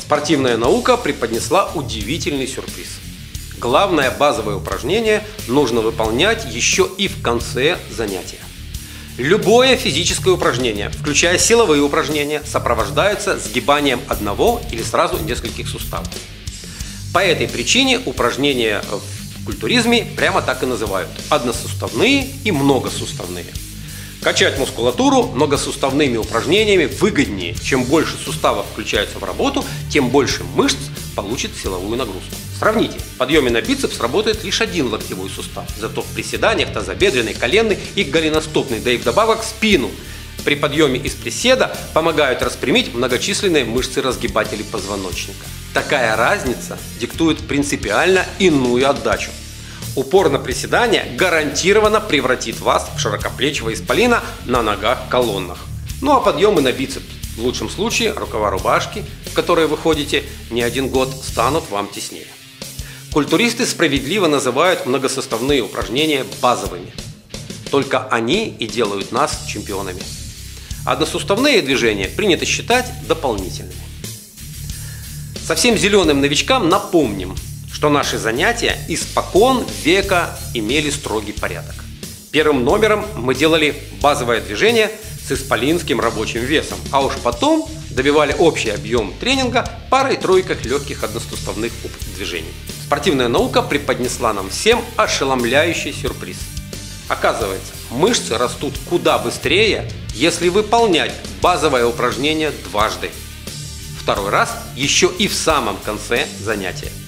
Спортивная наука преподнесла удивительный сюрприз. Главное базовое упражнение нужно выполнять еще и в конце занятия. Любое физическое упражнение, включая силовые упражнения, сопровождается сгибанием одного или сразу нескольких суставов. По этой причине упражнения в культуризме прямо так и называют – односуставные и многосуставные. Качать мускулатуру многосуставными упражнениями выгоднее. Чем больше суставов включаются в работу, тем больше мышц получит силовую нагрузку. Сравните, в подъеме на бицепс работает лишь один локтевой сустав, зато в приседаниях тазобедренный, коленный и голеностопный, да и вдобавок спину при подъеме из приседа помогают распрямить многочисленные мышцы разгибателей позвоночника. Такая разница диктует принципиально иную отдачу. Упор на приседания гарантированно превратит вас в широкоплечего исполина на ногах-колоннах. Ну а подъемы на бицепс, в лучшем случае рукава рубашки, в которые вы ходите не один год, станут вам теснее. Культуристы справедливо называют многосуставные упражнения базовыми. Только они и делают нас чемпионами. Односуставные движения принято считать дополнительными. Совсем зеленым новичкам напомним, что наши занятия испокон века имели строгий порядок. Первым номером мы делали базовое движение с исполинским рабочим весом, а уж потом добивали общий объем тренинга парой-тройкой легких односуставных движений. Спортивная наука преподнесла нам всем ошеломляющий сюрприз. Оказывается, мышцы растут куда быстрее, если выполнять базовое упражнение дважды. Второй раз еще и в самом конце занятия.